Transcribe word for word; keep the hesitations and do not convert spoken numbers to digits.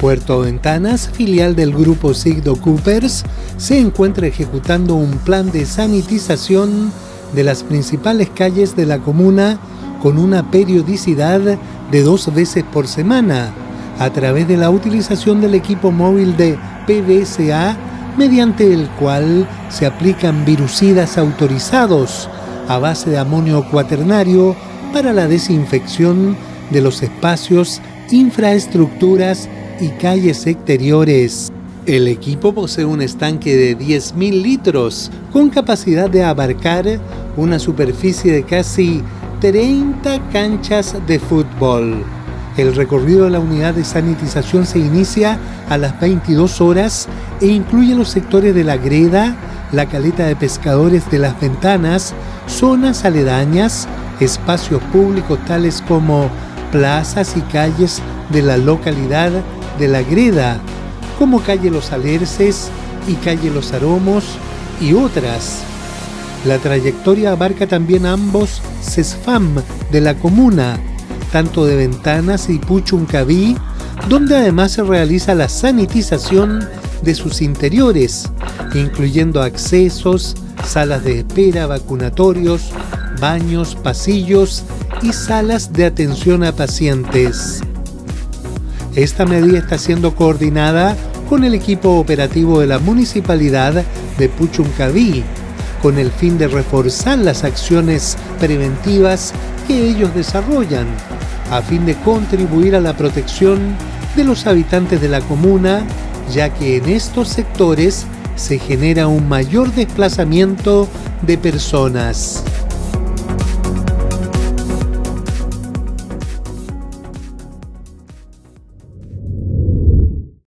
Puerto Ventanas, filial del grupo Sigdo Coopers, se encuentra ejecutando un plan de sanitización de las principales calles de la comuna con una periodicidad de dos veces por semana, a través de la utilización del equipo móvil de P V S A, mediante el cual se aplican virucidas autorizados a base de amonio cuaternario para la desinfección de los espacios, infraestructuras y calles exteriores. El equipo posee un estanque de diez mil litros con capacidad de abarcar una superficie de casi treinta canchas de fútbol. El recorrido de la unidad de sanitización se inicia a las veintidós horas e incluye los sectores de la greda, la caleta de pescadores de las Ventanas, zonas aledañas, espacios públicos tales como plazas y calles de la localidad de la greda, como calle Los Alerces y calle Los Aromos y otras. La trayectoria abarca también ambos CESFAM de la comuna, tanto de Ventanas y Puchuncaví, donde además se realiza la sanitización de sus interiores, incluyendo accesos, salas de espera, vacunatorios, baños, pasillos y salas de atención a pacientes. Esta medida está siendo coordinada con el equipo operativo de la Municipalidad de Puchuncaví, con el fin de reforzar las acciones preventivas que ellos desarrollan, a fin de contribuir a la protección de los habitantes de la comuna, ya que en estos sectores se genera un mayor desplazamiento de personas.